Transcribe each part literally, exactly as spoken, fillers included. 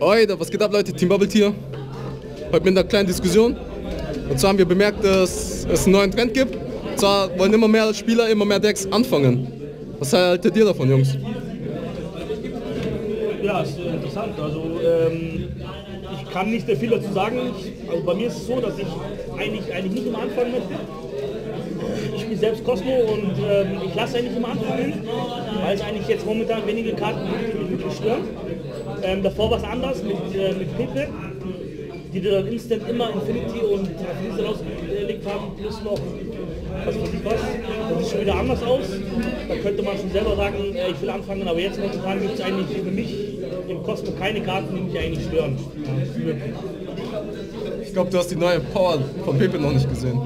Oi, was geht ab, Leute? Team Bubble hier. Heute mit einer kleinen Diskussion. Und zwar haben wir bemerkt, dass es einen neuen Trend gibt. Und zwar wollen immer mehr Spieler immer mehr Decks anfangen. Was haltet ihr davon, Jungs? Ja, ist interessant. Also ähm, ich kann nicht sehr viel dazu sagen. Ich, also bei mir ist es so, dass ich eigentlich, eigentlich nicht immer anfangen möchte. Ich spiele selbst Cosmo und ähm, ich lasse eigentlich immer anfangen, weil es eigentlich jetzt momentan wenige Karten gibt, die mich wirklich stören. Ähm, davor war es anders mit, äh, mit Pepe, die dann instant immer Infinity und Riese rausgelegt haben, plus noch, was weiß ich was. Das sieht schon wieder anders aus. Da könnte man schon selber sagen, äh, ich will anfangen, aber jetzt momentan gibt es eigentlich für mich im Cosmo keine Karten, die mich eigentlich stören. Ja, ich glaube, du hast die neue Power von Pepe noch nicht gesehen.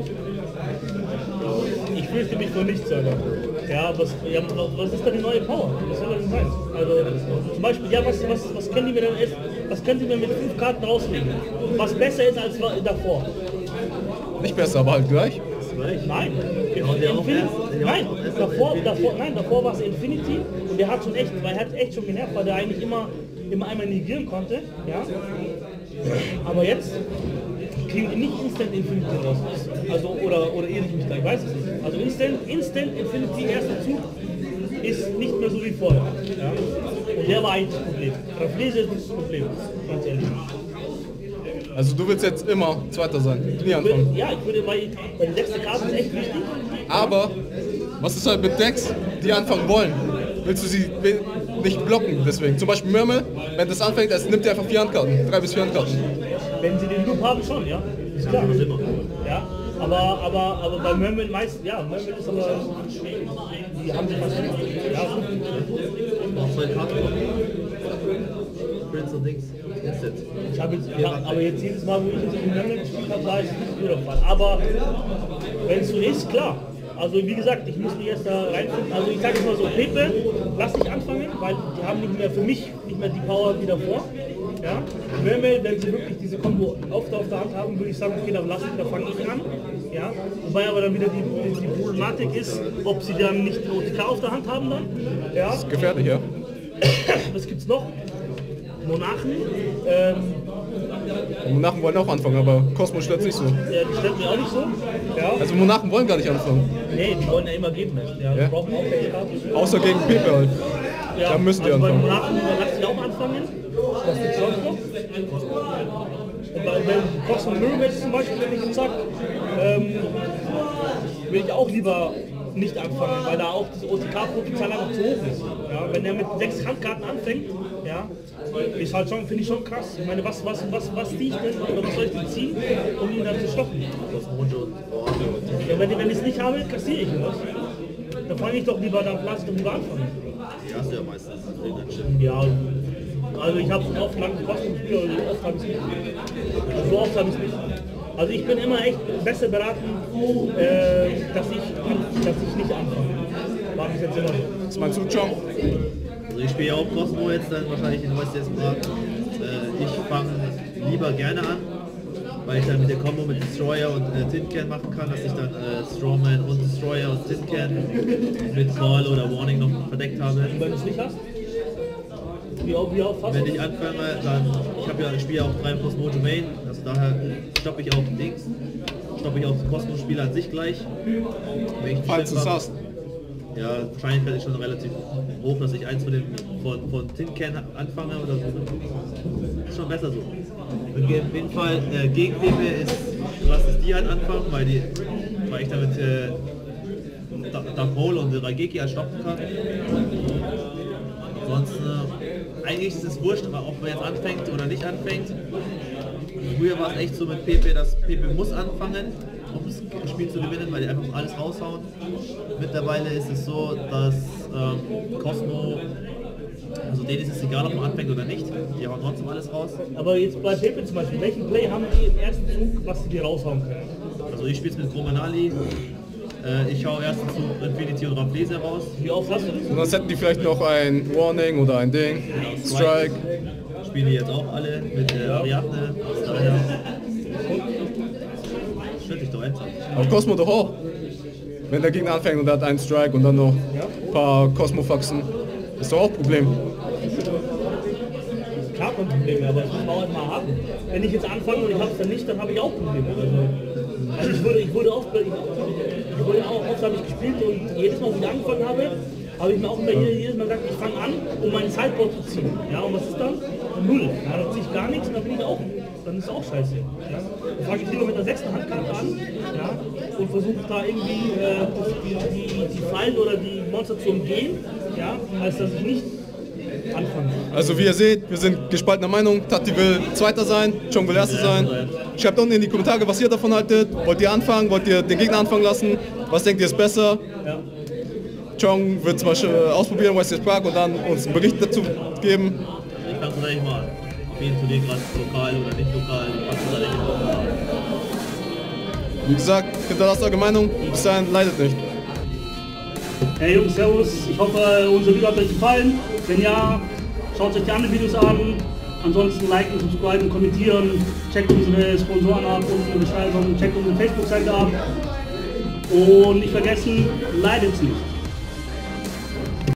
Ich fürchte mich vor nichts, Alter. Ja, was, ja, was ist da die neue Power? Was soll das denn sein? Also zum Beispiel, ja, was, was, was können die mir denn was können die mir mit fünf Karten rauslegen? Was besser ist als davor? Nicht besser, aber halt gleich. Nein. Infinity, nein, davor, davor, nein, davor war es Infinity und der hat schon echt, weil er hat echt schon genervt, weil der eigentlich immer, immer einmal negieren konnte. Ja? Aber jetzt kriegen die nicht Instant Infinity raus. Also, oder, oder irre ich mich da, ich weiß es nicht. Also Instant, Instant Infinity, erster Zug, ist nicht mehr so wie vorher. Ja? Und der war eigentlich das Problem. Raflese ist nicht das Problem, ganz ehrlich. Also du willst jetzt immer Zweiter sein, nie anfangen. Ja, ich würde, weil, weil die sechste Karte ist echt wichtig. Aber, was ist halt mit Decks, die anfangen wollen? Willst du sie nicht blocken deswegen? Zum Beispiel Murmel, wenn das anfängt, es nimmt dir einfach vier Handkarten, drei bis vier Handkarten. Wenn sie den Loop haben schon, ja. Ist klar. Ja, aber, aber, aber bei Murmel meist, ja, Murmel ist aber, die haben sich fast immer. Ja, auch bei Karten Prince und Dings. Ich habe jetzt, ja, aber jetzt jedes Mal, wo ich jetzt in Murmel gespielt habe, war ich nicht wieder Fall. Aber wenn es so ist, klar. Also wie gesagt, ich muss mich erst da reinfinden. Also ich sage jetzt mal so, Pepe, lass dich anfangen, weil die haben nicht mehr für mich nicht mehr die Power wie davor. Ja? Murmel, wenn sie wirklich diese Kombo auf der, auf der Hand haben, würde ich sagen, okay, dann lass ich, da fange ich an. Ja? Wobei aber dann wieder die, die, die Problematik ist, ob sie dann nicht den O T K auf der Hand haben dann. Ja? Das ist gefährlich, ja. Was gibt's noch? Monarchen. Ähm, Monarchen wollen auch anfangen, aber Cosmo stört nicht so. Ja, die stört mir auch nicht so. Ja. Also Monarchen wollen gar nicht anfangen. Nee, die wollen ja immer geben. Ja, ja. Brauchen auch keine Karte. Außer gegen Pepe halt. Ja, da müssen die also anfangen. Bei Monarchen lassen die auch anfangen. Was gibt's sonst noch? Und bei Cosmo Mirror zum Beispiel, wenn ich jetzt sage, ähm, will ich auch lieber nicht anfangen, weil da auch das O T K-Potenzial einfach zu hoch ist. Ja, wenn er mit sechs Handkarten anfängt, ja, ist halt schon, finde ich schon krass. Ich meine, was, was, was, was ziehe ich denn, oder was soll ich denn ziehen, um ihn dann zu stoppen? Ja, wenn, wenn ich es nicht habe, kassiere ich was. Dann fange ich doch lieber, dann lasse ich doch lieber anfangen. Die hast du ja meistens. Ja, also ich habe es oft lang gekostet gespielt, also oft habe ich es nicht. Also so oft habe ich es nicht. Also ich bin immer echt besser beraten, äh, dass, ich, dass ich nicht anfange. War bis jetzt immer so. Das ist mein Zuschauer. Also ich spiele ja auch Cosmo jetzt dann wahrscheinlich in West jetzt mal. Äh, ich fange lieber gerne an, weil ich dann mit der Combo mit Destroyer und äh, Tin Can machen kann, dass ich dann äh, Strawman und Destroyer und Tin Can mit Call oder Warning noch verdeckt habe. Und wenn du es nicht hast? Wie auch, wie auch fast? Wenn ich anfange, dann, ich habe ja, ich spiele ja auch drei plus Mojo Main, also daher stoppe ich auch Dings, stoppe ich auch das Cosmo-Spiel an sich gleich. Wenn ich Falls du es hast. Ja, wahrscheinlich werde ich schon relativ hoch, dass ich eins von, dem, von, von Tin Can anfange oder so. Ist schon besser so. Und auf jeden Fall äh, gegen Pepe ist, lass es die halt anfangen, weil, die, weil ich damit äh, Dark Hole und Raigeki halt stoppen kann. Ansonsten, äh, eigentlich ist es wurscht, aber ob man jetzt anfängt oder nicht anfängt. Früher war es echt so mit Pepe, dass Pepe muss anfangen, um das Spiel zu gewinnen, weil die einfach alles raushauen. Mittlerweile ist es so, dass ähm, Cosmo, also denen ist es egal, ob man anfängt oder nicht, die hauen trotzdem alles raus. Aber jetzt bei Pepe zum Beispiel, welchen Play haben die im ersten Zug, was sie dir raushauen können? Also ich spiele es mit Gromanali, äh, ich hau erstens Zug Infinity und Raflese raus. Wie oft hast du das? Und dann hätten die vielleicht noch ein Warning oder ein Ding, Genau, Strike. Spielen die jetzt auch alle mit äh, Ariadne, aus daher schütte ich doch ernsthaft. Aber Cosmo doch auch. Wenn der Gegner anfängt und er hat einen Strike und dann noch ein paar Cosmo-Faxen, ist doch auch ein Problem. Klar, und Probleme, aber das muss man auch mal haben. Wenn ich jetzt anfange und ich habe es dann nicht, dann habe ich auch Probleme. Also, also ich, wurde, ich wurde oft, ich, ich wurde auch oft habe ich gespielt und jedes Mal, wo ich angefangen habe, habe ich mir auch immer jedes Mal gesagt, ich fange an, um mein Sideboard zu ziehen. Ja, und was ist dann? Null. Ja, dann ziehe ich gar nichts und dann bin ich auch, dann ist es auch scheiße. Ja. Dann fange ich lieber mit der sechsten Handkarte an, ja, und versuche da irgendwie äh, die, die, die Fallen oder die Monster zu umgehen, ja, als dass ich nicht anfange. Also wie ihr seht, wir sind gespaltener Meinung. Tati will Zweiter sein, Chong will Erster sein. Schreibt unten in die Kommentare, was ihr davon haltet. Wollt ihr anfangen? Wollt ihr den Gegner anfangen lassen? Was denkt ihr ist besser? Ja. Chong wird zum Beispiel ausprobieren, West Park und dann uns einen Bericht dazu geben. Ich kann es gleich mal, auf jeden Turnier gerade lokal oder nicht lokal, ich kann es gleich mal. Wie gesagt, hinterlasst eure Meinung. Bis dahin, leidet nicht. Hey Jungs, servus. Ich hoffe, unser Video hat euch gefallen. Wenn ja, schaut euch die anderen Videos an. Ansonsten liken, subscriben, kommentieren. Checkt unsere Sponsoren ab, unsere Beschreibung, checkt unsere Facebook-Seite ab. Und nicht vergessen, leidet nicht.